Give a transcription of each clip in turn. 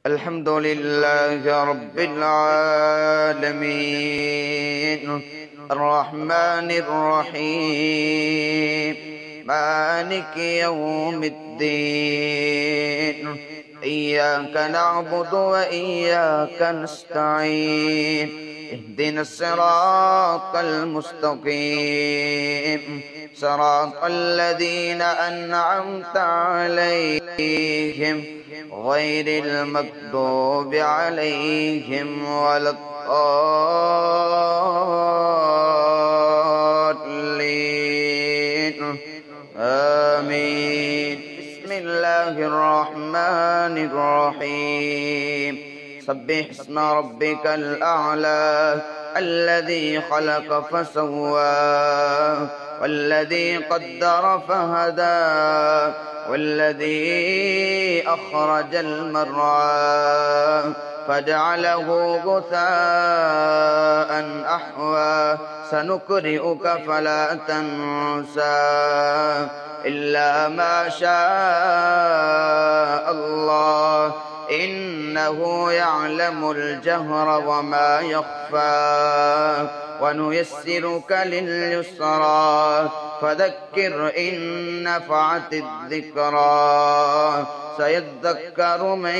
الحمد لله رب العالمين الرحمن الرحيم مالك يوم الدين إياك نعبد وإياك نستعين اهدنا الصراط المستقيم صراط الذين أنعمت عليهم غير المغضوب عليهم ولا الضالين آمين. بسم الله الرحمن الرحيم سبح اسم ربك الأعلى الذي خلق فسوى والذي قدر فهدى والذي أخرج المرعى فجعله غثاء أحوى سنقرئك فلا تنسى إلا ما شاء الله إنه يعلم الجهر وما يخفى ونيسرك لليسرى فذكر إن نفعت الذكرى سيذكر من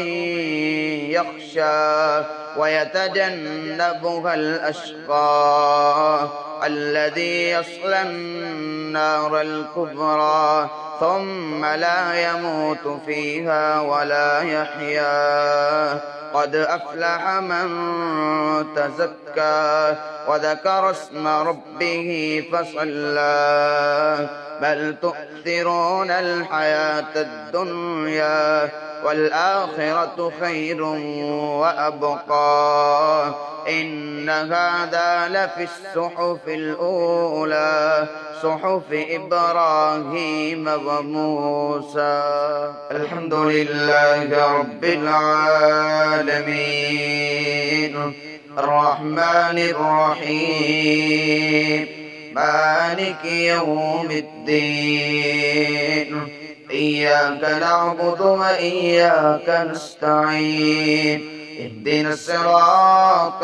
يخشى ويتجنبها الأشقى الذي يصلى النار الكبرى ثم لا يموت فيها ولا يحيا قد أفلح من تزكى وذكر اسم ربه فصلى بل تؤثرون الحياة الدنيا والآخرة خير وأبقى إن هذا لفي الصحف الأولى صحف إبراهيم وموسى. الحمد لله رب العالمين الرحمن الرحيم مالك يوم الدين إياك نعبد وإياك نستعين اهدنا الصراط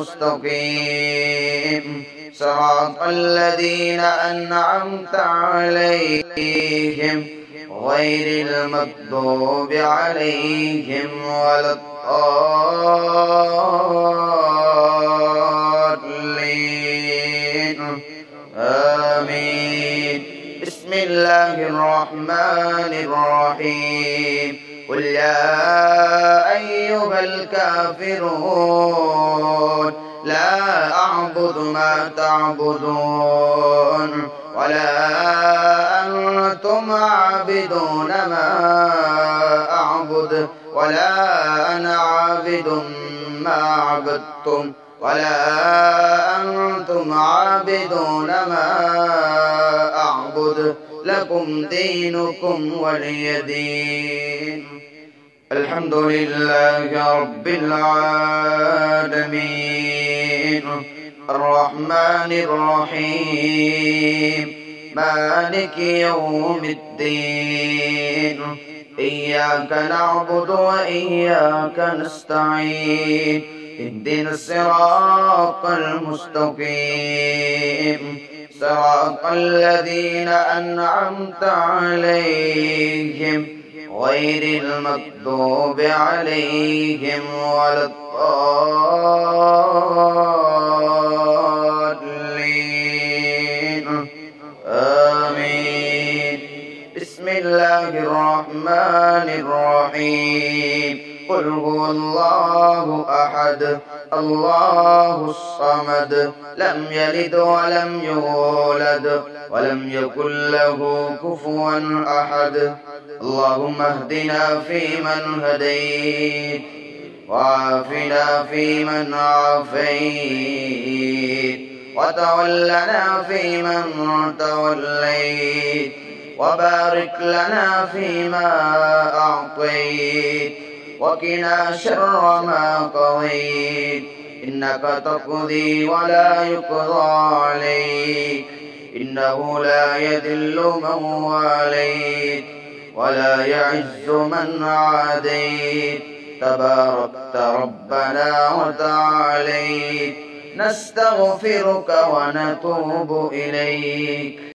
المستقيم صراط الذين أنعمت عليهم غير المغضوب عليهم ولا الضالين آمين. بسم الله الرحمن الرحيم قل يا أيها الكافرون لا أعبد ما تعبدون ولا أنتم عابدون ما أعبد ولا أنا عابد ما عبدتم ولا أنتم عابدون ما أعبد لكم دينكم ولي دين. الحمد لله رب العالمين الرحمن الرحيم مالك يوم الدين إياك نعبد وإياك نستعين اهدنا الصراط المستقيم صراط الذين أنعمت عليهم غير المغضوب عليهم ولا الضالين آمين. بسم الله الرحمن الرحيم قل هو الله أحد الله الصمد لم يلد ولم يولد ولم يكن له كفوا أحد. اللهم اهدنا فيمن هديت وعافنا فيمن عافيت وتولنا فيمن توليت وبارك لنا فيما أعطيت وقنا شر ما قضيت إنك تقضي ولا يقضى عليك إنه لا يذل من واليت ولا يعز من عاديت تباركت ربنا وتعاليت، نستغفرك ونتوب إليك.